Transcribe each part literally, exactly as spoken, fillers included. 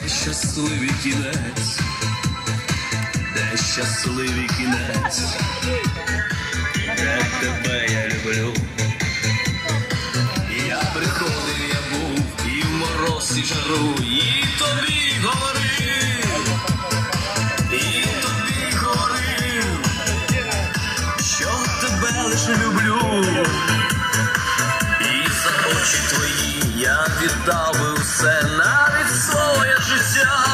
Щасливий кінець, де щасливий кінець, де тебе я люблю. Я приходив, я був, і в мороз, і в жару, і тобі говорив, і тобі говорив, що тебе лише люблю. І за очі твої я віддав би все, навіть своє життя.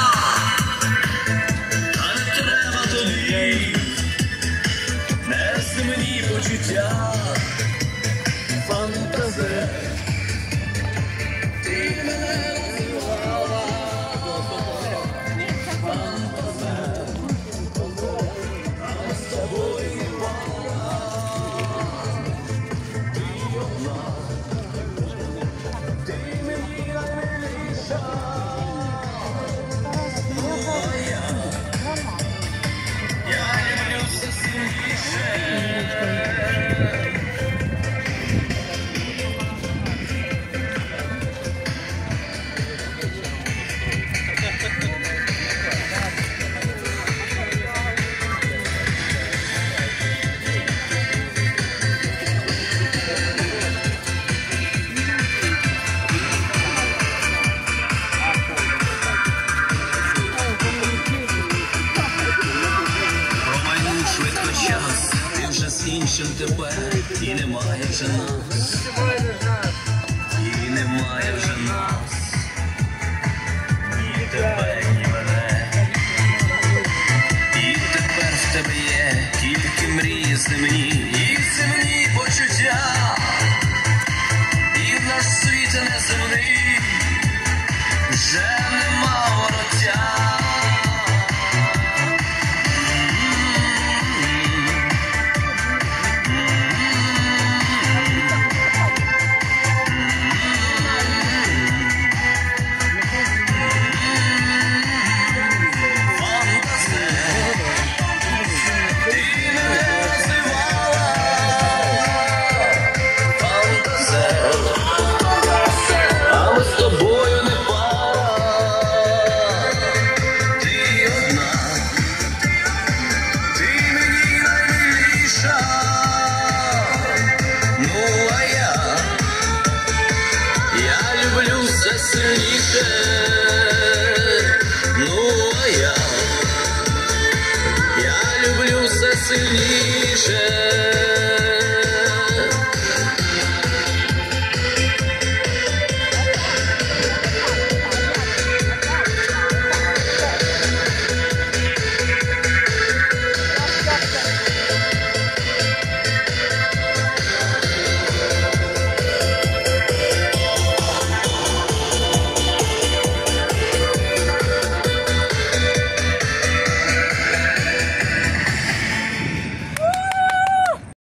Та не треба тобі нести мені почуття. Фантазе, ти мене називала. Фантазе, а з тобою мала. Ти одна, ти мені наймиліша. Я люблю все сильніше. Час, ти вже з іншим тепер, і немає вже нас, і немає вже нас, ні тебе, ні мене. І тепер в тебе є тільки мрії земні, і земні почуття, і в наш світ неземний вже нема вороття. Сильніше, ну а я, я люблю все сильніше.